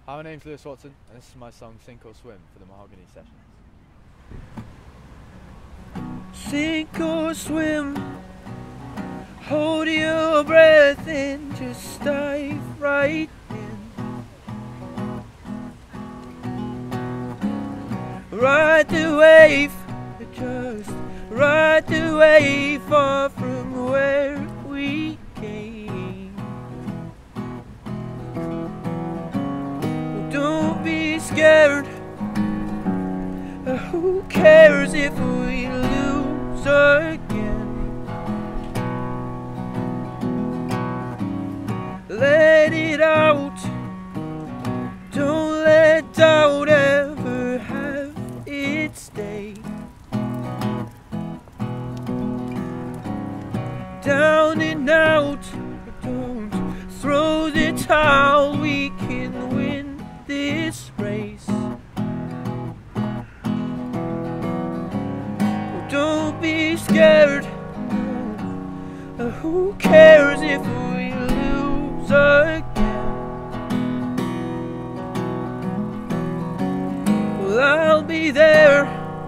Hi, my name's Lewis Watson, and this is my song Sink or Swim for the Mahogany sessions. Sink or swim, hold your breath in, just dive right in. Ride the wave, just ride the wave far from where we came. Don't be scared, who cares if we lose again? Let it out, don't let doubt ever have its day. Down and out, don't throw the towel, we can win this race. Don't be scared, who cares if we lose again? Well, I'll be there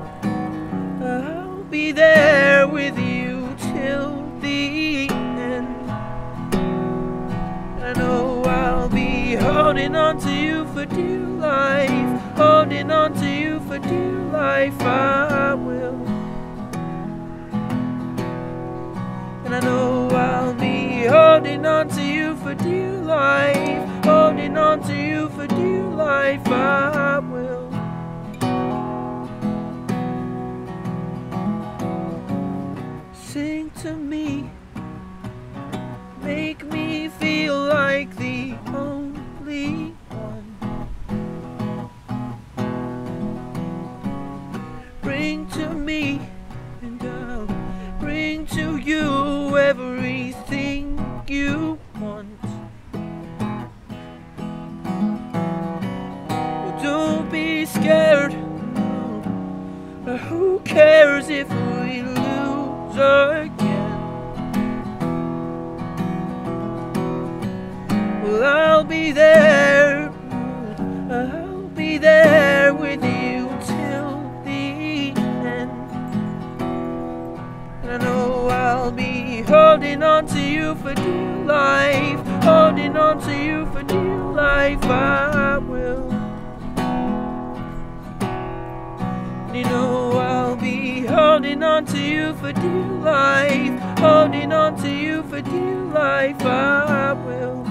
with you till the end. I know I'll be holding on to you for dear life, holding on to you for dear life, I will. And I know I'll be holding on to you for dear life, holding on to you for dear life, I will. Sing to me, make me feel like the only one. Bring to me and I'll bring to you everything you want. Well, don't be scared, who cares if we lose again? Well, I'll be there with you till the end. And I know I'll be holding on to you for dear life, holding on to you for dear life, I will. And you know I'll be holding on to you for dear life, holding on to you for dear life, I will.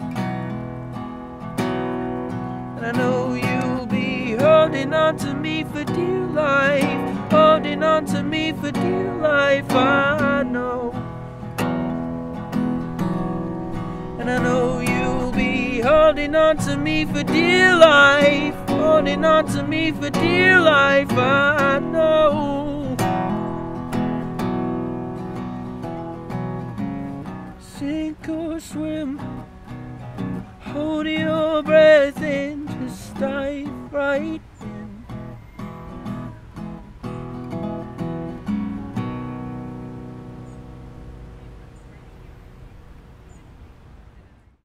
And I know you'll be holding on to me for dear life, holding on to me for dear life, I know. And I know you'll be holding on to me for dear life, holding on to me for dear life, I know. Sink or swim, hold your breath in, just dive right